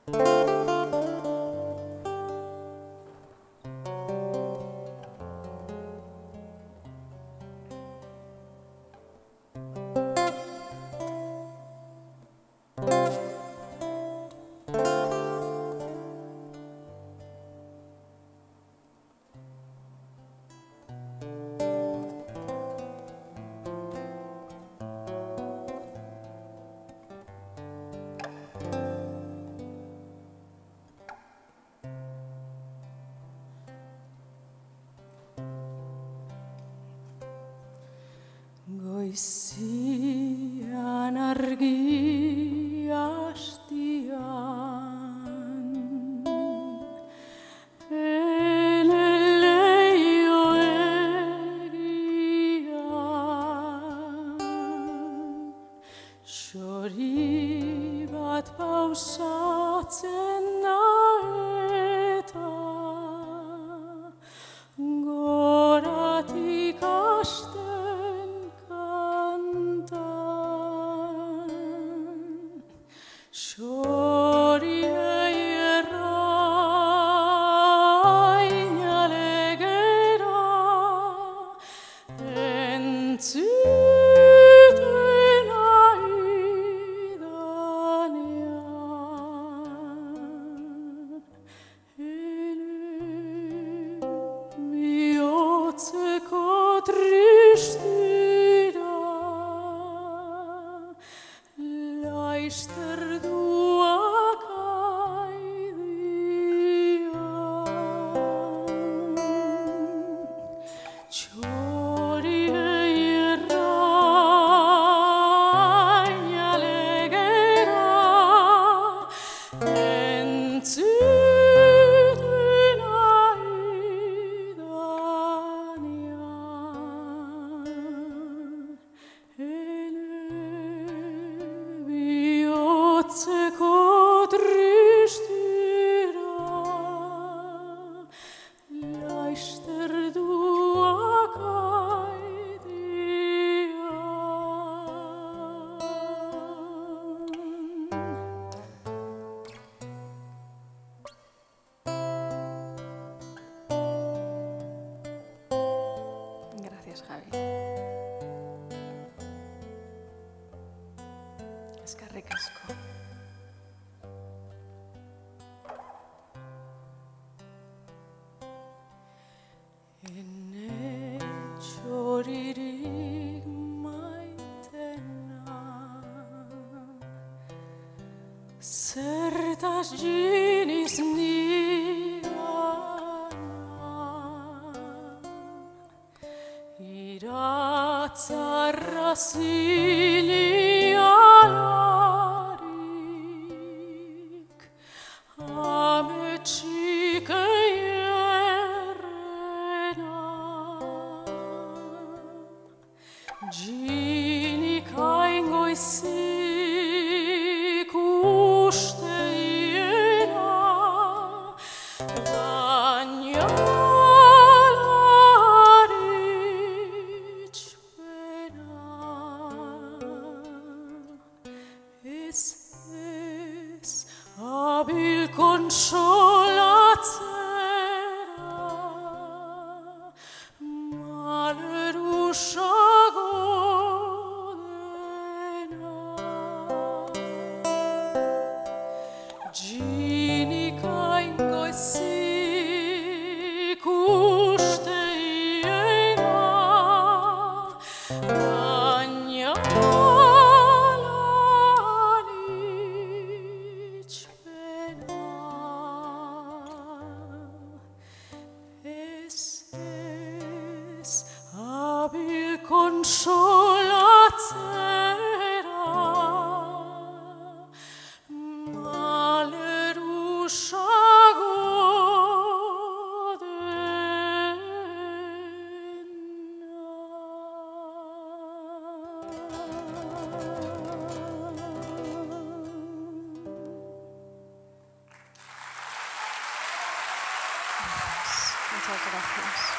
Goizian argi hastian, ene leio egian, xori bat pausatzen da eta goratik hasten Xoriei errain alegera entzuten ari danean ene bihotzeko tristira laizter Gracias, Javi. Eskerrik asko. Ene txoririk maitena, zertaz jiniz iratzarra zilialarik ametsik eierrena jinik aingoizik usteiena baina abil konsolatzera malerusago dena jinik aingoizik usteiena baina konsolatzera malerusago dena. Muchas gracias.